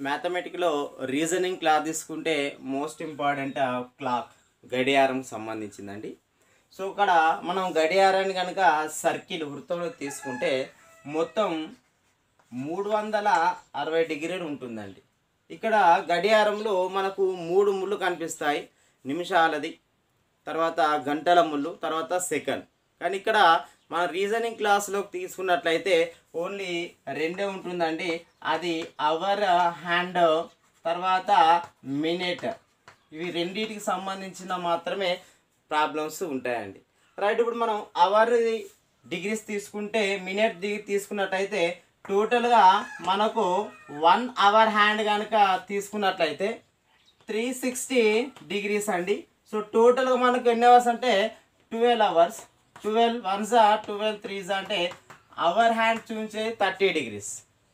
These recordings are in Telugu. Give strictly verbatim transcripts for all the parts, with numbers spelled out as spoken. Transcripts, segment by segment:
మ్యాథమెటిక్లో రీజనింగ్ క్లాస్ తీసుకుంటే మోస్ట్ ఇంపార్టెంట్ క్లాక్ గడియారం సంబంధించిందండి. సో ఇక్కడ మనం గడియారాన్ని కనుక సర్కిల్ వృత్తంలో తీసుకుంటే మొత్తం మూడు వందల అరవై డిగ్రీలు ఉంటుందండి. ఇక్కడ గడియారంలో మనకు మూడు ముళ్ళు కనిపిస్తాయి, నిమిషాలది, తర్వాత గంటల ముళ్ళు, తర్వాత సెకండ్. కానీ ఇక్కడ మన రీజనింగ్ క్లాస్లోకి తీసుకున్నట్లయితే ఓన్లీ రెండే ఉంటుందండి. అది అవర్, హ్యాండ్, తర్వాత మినిట్. ఇవి రెండింటికి సంబంధించిన మాత్రమే ప్రాబ్లమ్స్ ఉంటాయండి. రైట్, ఇప్పుడు మనం అవర్ డిగ్రీస్ తీసుకుంటే మినిట్ డిగ్రీ తీసుకున్నట్లయితే టోటల్గా మనకు వన్ అవర్ హ్యాండ్ కనుక తీసుకున్నట్లయితే త్రీ సిక్స్టీ డిగ్రీస్ అండి. సో టోటల్గా మనకు ఎన్ని అవర్స్ అంటే twelve hours. Twelve ones twelve threes అంటే అవర్ హ్యాండ్ చూసే థర్టీ డిగ్రీస్.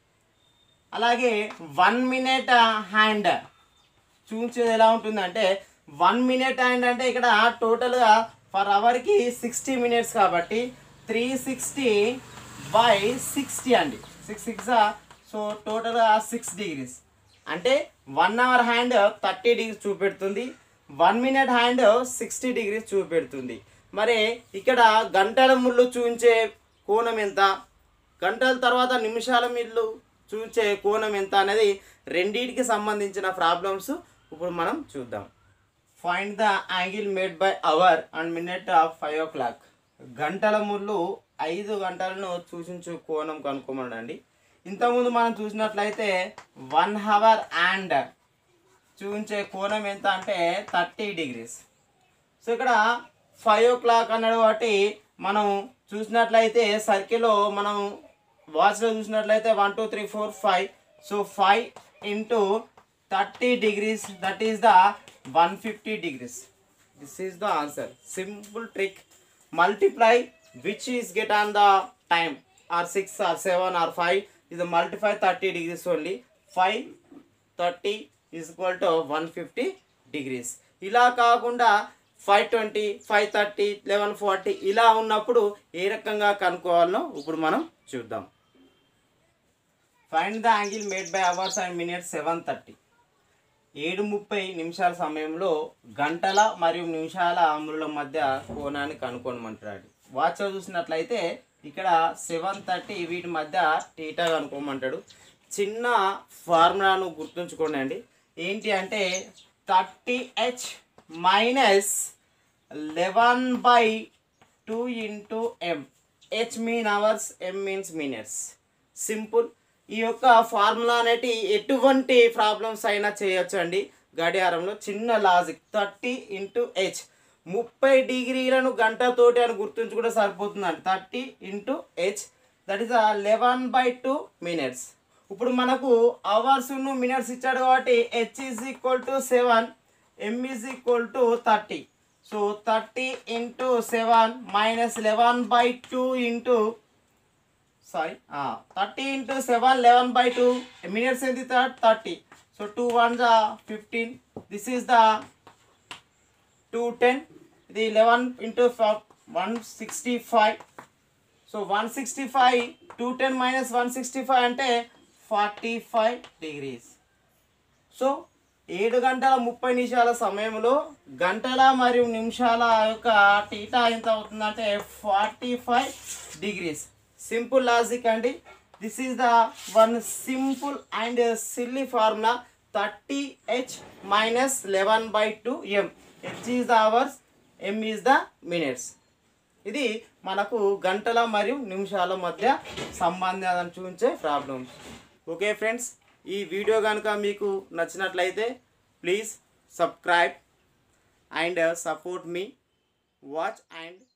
అలాగే వన్ మినిట్ హ్యాండ్ చూసేది ఎలా ఉంటుందంటే వన్ మినిట్ హ్యాండ్ అంటే ఇక్కడ టోటల్గా ఫర్ అవర్కి సిక్స్టీ మినిట్స్ కాబట్టి త్రీ సిక్స్టీ బై సిక్స్టీ అండి. సిక్స్ సిక్స్ సో టోటల్గా సిక్స్ డిగ్రీస్ అంటే one hour hand thirty degrees చూపెడుతుంది, one minute hand sixty degrees చూపెడుతుంది. మరి ఇక్కడ గంటల ముళ్ళు చూంచే కోణం ఎంత, గంటల తర్వాత నిమిషాల మిల్లు చూంచే కోణం ఎంత అనేది రెండింటికి సంబంధించిన ప్రాబ్లమ్స్ ఇప్పుడు మనం చూద్దాం. Find the angle made by hour and minute of five o'clock. గంటల ముళ్ళు ఐదు గంటలను సూచించే కోణం కనుక్కోమనండి. ఇంతకుముందు మనం చూసినట్లయితే వన్ అవర్ అండ్ చూపించే కోణం ఎంత అంటే థర్టీ డిగ్రీస్. సో ఇక్కడ ఫైవ్ ఓ క్లాక్ అన్నాడు కాబట్టి మనం చూసినట్లయితే సర్కిల్లో మనం వాచ్లో చూసినట్లయితే one two three four five. So five into thirty degrees that is the one fifty degrees. This is the answer. Simple trick. Multiply which is get on the time or six or seven or five is the multiply thirty degrees only. five thirty is equal to one fifty degrees. ఇలా కాకుండా five twenty five thirty eleven forty ఇలా ఉన్నప్పుడు ఏ రకంగా కనుక్కోవాలనో ఇప్పుడు మనం చూద్దాం. Find the angle made by hours and minutes seven thirty. ఏడు ముప్పై నిమిషాల సమయంలో గంటల మరియు నిమిషాల అమరుల మధ్య కోణాన్ని కనుక్కోమంటాడు. వాచ్లో చూసినట్లయితే ఇక్కడ సెవెన్ థర్టీ వీటి మధ్య టీటా కనుక్కోమంటాడు. చిన్న ఫార్ములాను గుర్తుంచుకోండి అండి. ఏంటి అంటే thirty H minus eleven by two into M. H mean hours, M means minutes. Simple. ఈ యొక్క ఫార్ములా అనేటి ఎటువంటి ప్రాబ్లమ్స్ అయినా చేయొచ్చు అండి గడియారంలో. చిన్న లాజిక్. థర్టీ ఇంటూ హెచ్ ముప్పై డిగ్రీలను గంటతోటి అని గుర్తుంచుకుంటే సరిపోతుందండి. Thirty into H that is eleven by two minutes. ఇప్పుడు మనకు అవర్స్ మినిట్స్ ఇచ్చాడు కాబట్టి H is equal to seven, M is equal to thirty. So thirty into seven minus eleven by two into sorry thirty into seven eleven by two minutes ఎంత థర్టీ. సో టూ వన్ జా fifteen. This is the two ten. ఇది eleven into one sixty five. So one sixty five two ten minus one sixty five అంటే ఫార్టీ ఫైవ్ డిగ్రీస్. సో ఏడు గంటల ముప్పై నిమిషాల సమయంలో గంటల మరియు నిమిషాల యొక్క టీటా ఎంత అవుతుందంటే forty five degrees. Simple logic అండి. This is the one simple and silly formula. Thirty H minus eleven by two M. H is the hours, M is the minutes. ఇది మనకు గంటల మరియు నిమిషాల మధ్య సంబంధాలను చూపించే ప్రాబ్లమ్స్. ఓకే ఫ్రెండ్స్, ఈ వీడియో కనుక మీకు నచ్చినట్లయితే please subscribe and support me. Watch and